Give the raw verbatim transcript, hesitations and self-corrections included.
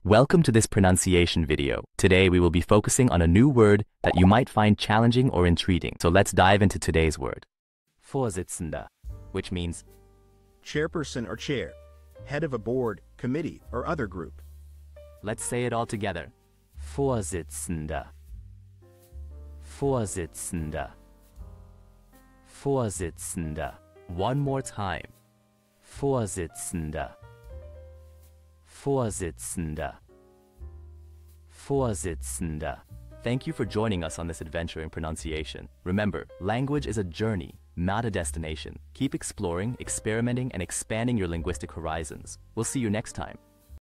Welcome to this pronunciation video. Today we will be focusing on a new word that you might find challenging or intriguing. So let's dive into today's word. Vorsitzender, which means chairperson or chair, head of a board, committee, or other group. Let's say it all together. Vorsitzender. Vorsitzender. Vorsitzender. One more time. Vorsitzender. Vorsitzender. Vorsitzender. Thank you for joining us on this adventure in pronunciation. Remember, language is a journey, not a destination. Keep exploring, experimenting, and expanding your linguistic horizons. We'll see you next time.